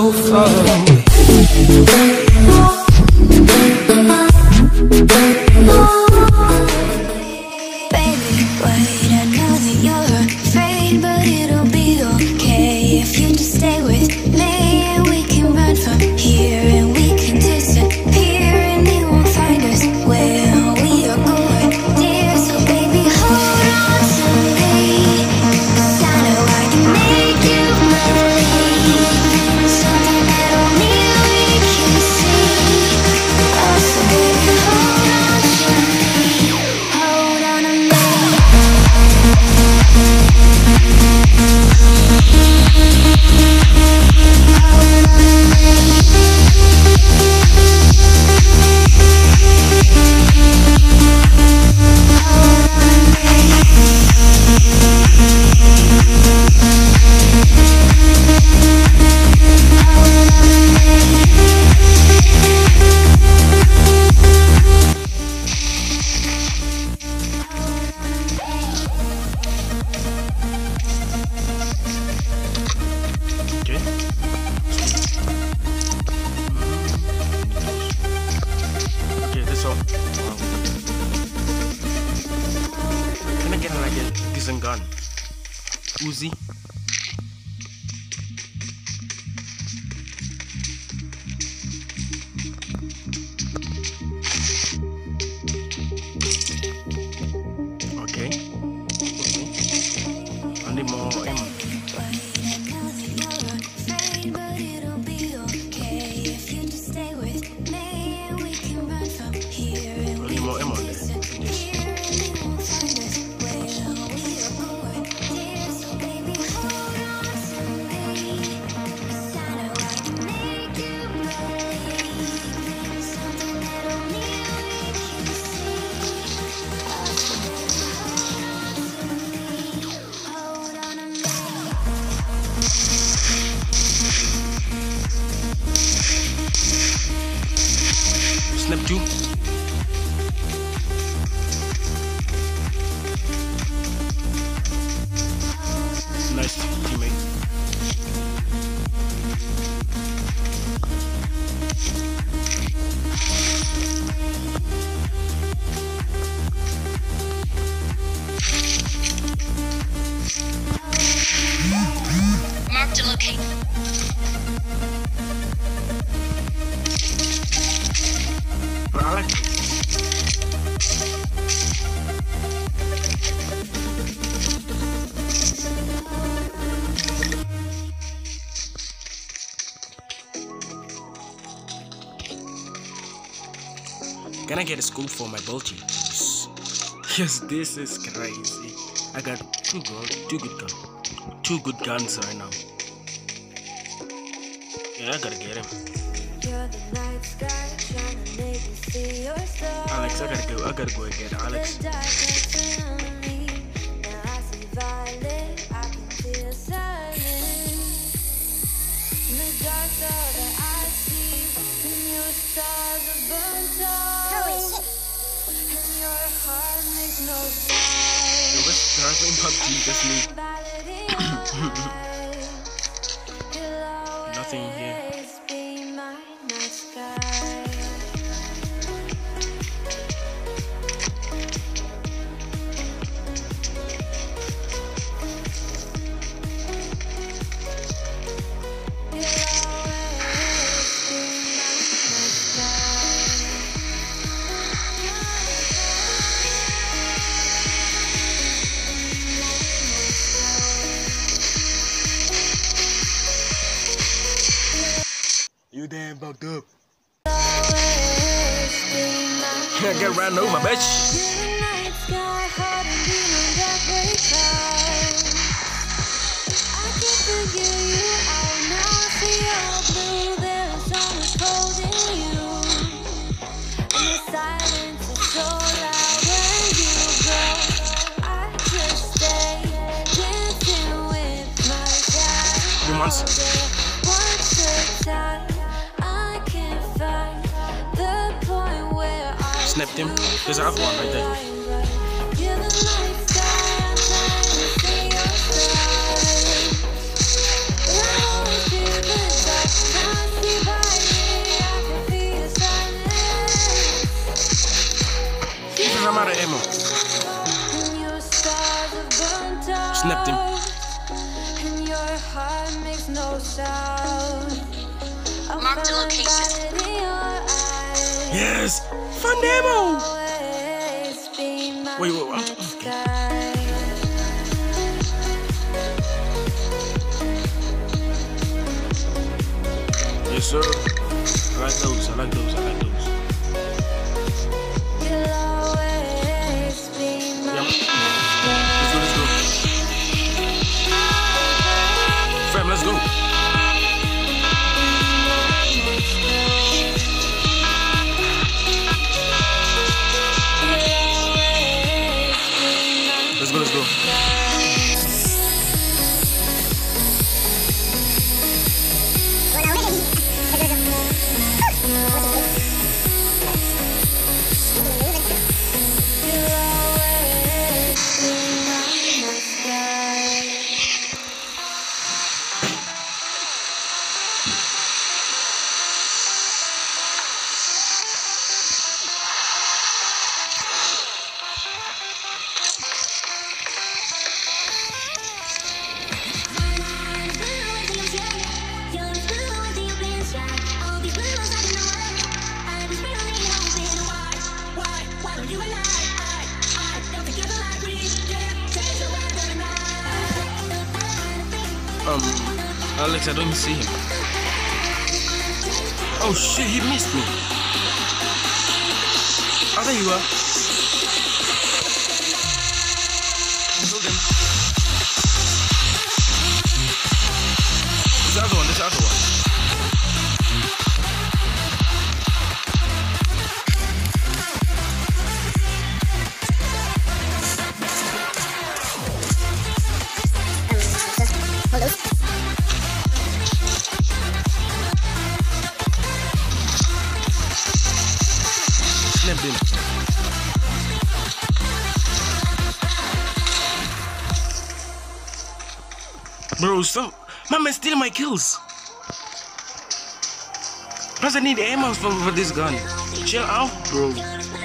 so far away. Baby, wait, I know that you're afraid, but it'll be okay if you just stay with me, and we can run from here, and we can disappear, and they won't find us where we are going, dear. So baby, hold on to me, 'cause I know I can make you believe something that only we can see. Oh, so baby, hold on to me, hold on to me. Okay, that's all. Can I get like a decent gun? Uzi? Okay. I need more ammo. Snap 2. Nice teammate. Marked a location. Alex. Can I get a scoop for my bulgy? Yes, this is crazy. I got two good guns right now. Yeah, I gotta get him. Alex, I gotta go and get Alex. There's in PUBG, that's me. Nothing here. You damn bugged up. Can't get ran over, bitch. You months. Snapped him. There's a one right there. snapped him. And your heart makes no sound. Mark the location. Yes! Fun demo! Wait, yes, sir. I like those. I like those. I like those. Fam, let's go. Let's go, let's go. Alex, I don't even see him. Oh shit, he missed me. Oh, there you are. Killed him. This other one, this other one. Snapped him. Bro, stop. My man stealing my kills. Plus I need ammo for this gun. Chill out, bro.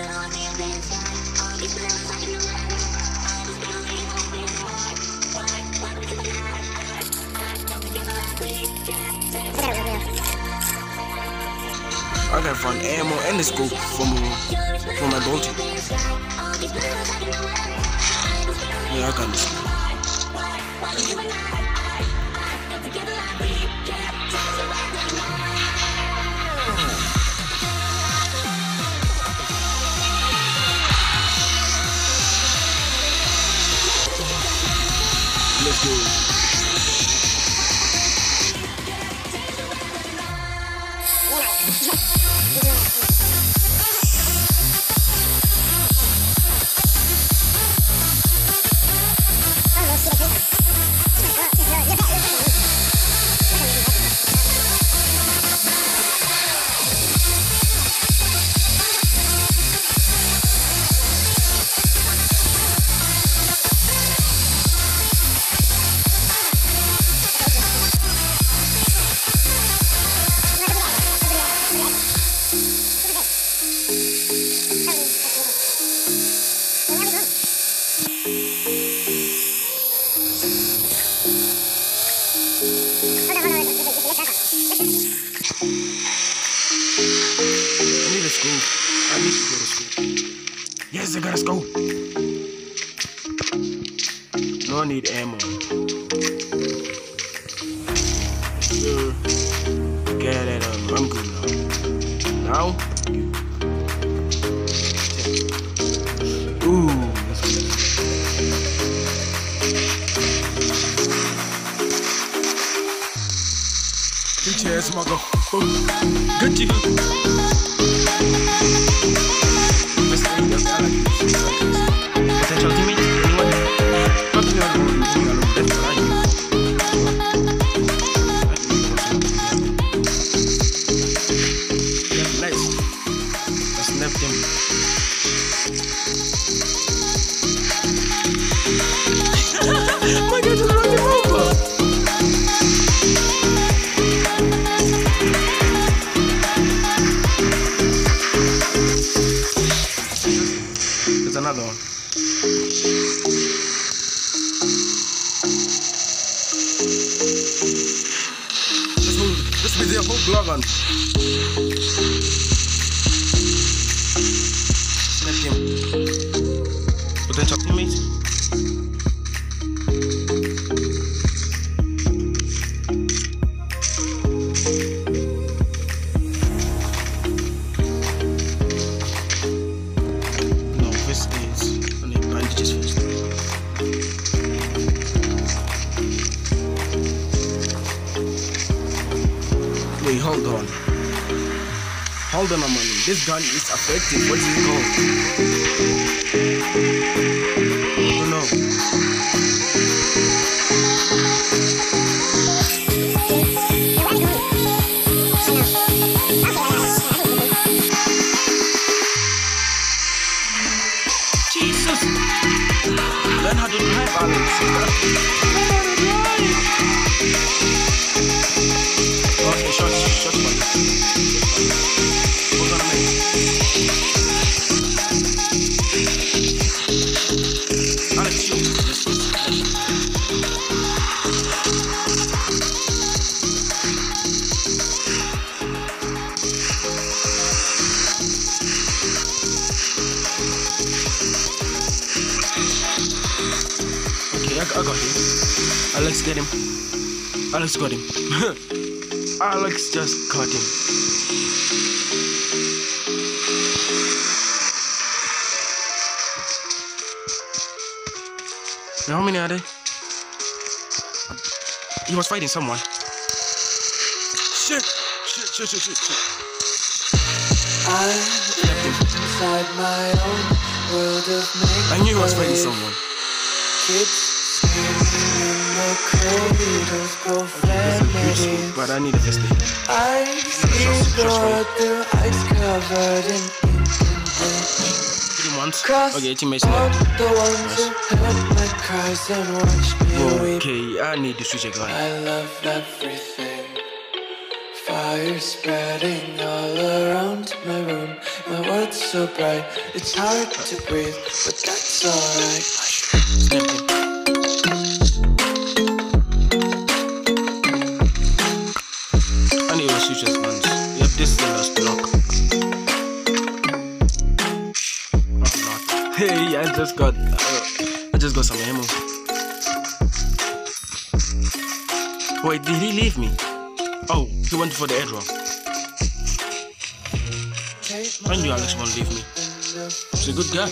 I gotta find ammo and the scope for my bolty. Yeah, I got this. Let's go. I need to go to school. Yes, I gotta go. No, I need ammo. Sure. Get that I'm good now. Now? Ooh, that's good. Bitch ass motherfucker. Good to potential teammate, anyone? Probably not going to be alone. That's what I do. Yeah, nice. I snapped him. My God, just run him over. There's another one. Just with their whole blog on. Let him. Potential teammates. No, this is. I need bandages first. Wait, hold on. Hold on a moment. This gun is effective. What's it called? Oh no. Jesus! Learn how to drive, Alex. Okay, shots fired. Hold on a minute. Alex, shoot. Okay, I got him. Alex, get him. Alex got him. Alex just caught him. How many are there? He was fighting someone. Shit! I'm inside my own world of make-believe. I knew he was fighting someone. Kids screaming in the cradles, profanity. But I need a first aid. I see through ice covered in ink. 3 months. Cross Okay, teammates out left. the ones who heard my cries and watched me weep. Okay, I need to switch a gun. I love everything. Fire spreading all around my room. My world's so bright, it's hard to breathe, but that's alright. Snap him. I need to switch his guns. Yep, this is the last block. Oh, not. Hey, I just got some ammo. Wait, did he leave me? Oh, he went for the airdrop. I knew Alex won't leave me. He's a good guy.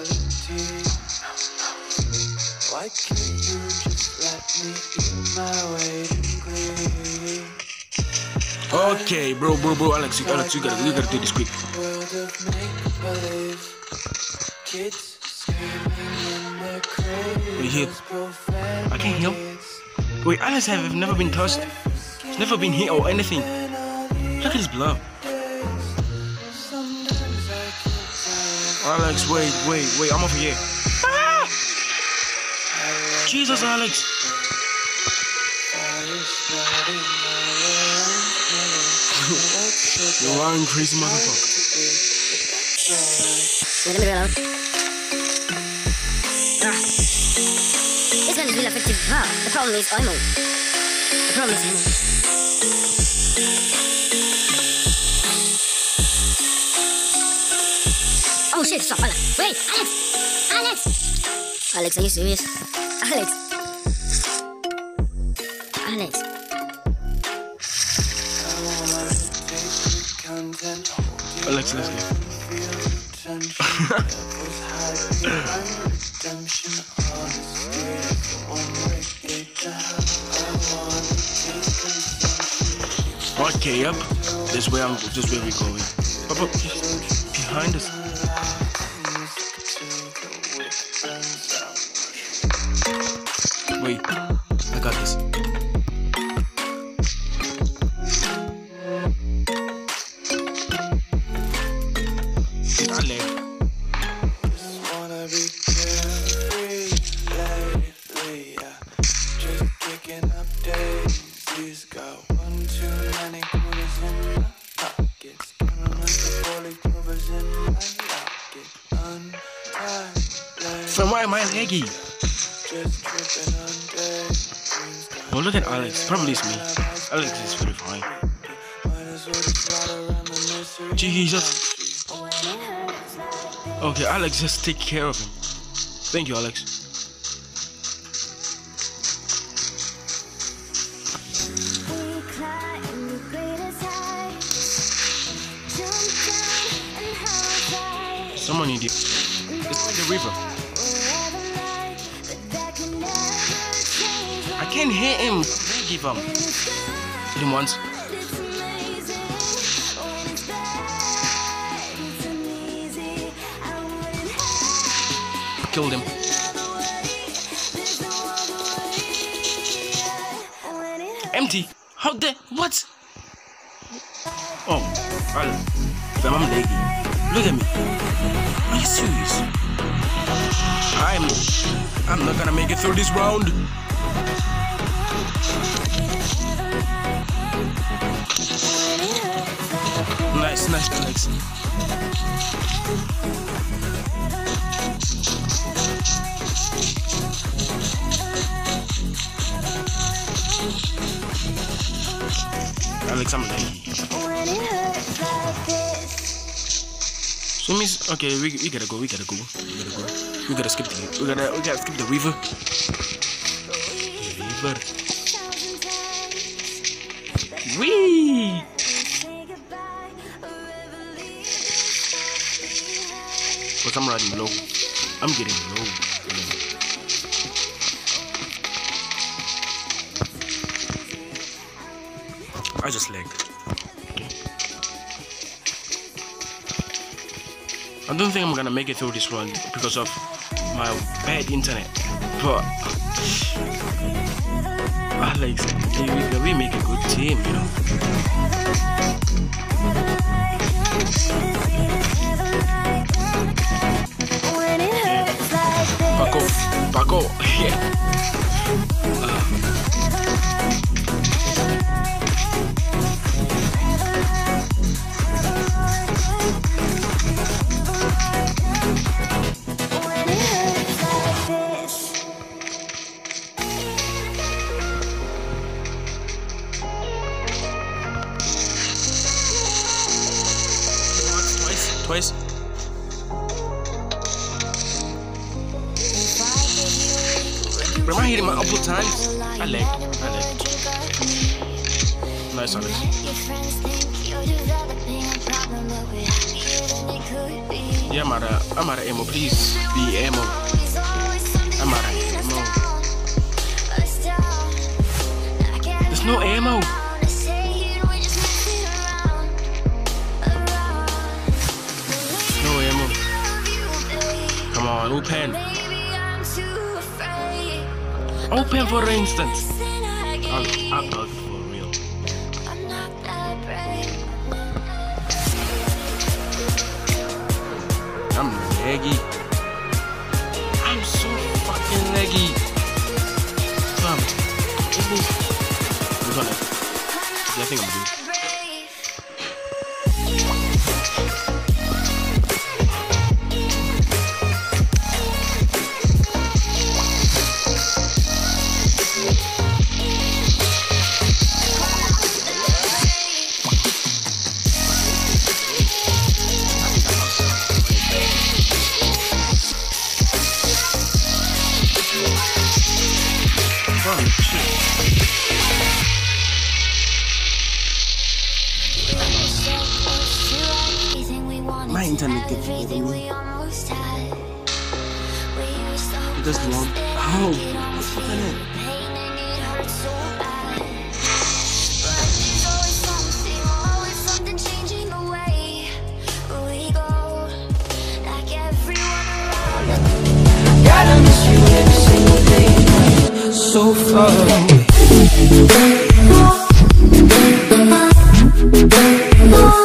Why can't you just let me eat my weight in glee? Okay, bro, Alex, you gotta do this quick. World of make-believe. Kids screaming in the cradles, Wait, here. I can't heal. Wait, Alex have never been touched. He's never been hit or anything. Look at his blood. Alex, wait, I'm over here. Ah! Jesus, Alex. You one crazy motherfucker. Let me reload. This gun is really effective. Wow, the problem is ammo. Oh shit, stop, Alex. Wait, Alex, are you serious? Alex. Alex, let's go. Okay, yep. This way we're going. Papa, behind us. Wait, I got this. From why am I laggy? Oh, look at Alex. Probably it's me. Alex is pretty fine. Jesus. Okay, Alex, just take care of him. Thank you, Alex. Someone in the... It's like the river. I can't hear him. Give him. Hit him once. Killed him. Empty. How the... What? Oh. Fam, I'm leggy. Look at me. Are you serious? I'm not gonna make it through this round. Nice, Alex. Alex, I'm leggy. So means okay, we gotta go. We gotta skip the river. Wee. Cause I'm riding low. I'm getting low. I just lagged. I don't think I'm gonna make it through this run because of my bad internet. But Alex, we make a good team, you know. Paco, yeah. Twice. Bro, I hit him a couple times. I lagged. Nice, Alex. Yeah, I'm out of ammo. Please be ammo. I'm out of ammo. There's no ammo. Come on, open. Open for instance. I'm not for real. I'm laggy. I'm so fucking laggy. Come. We're gonna. I think I'm good. My internet gets me. It doesn't want. How? What's happening? Gotta miss you every single day. So far away.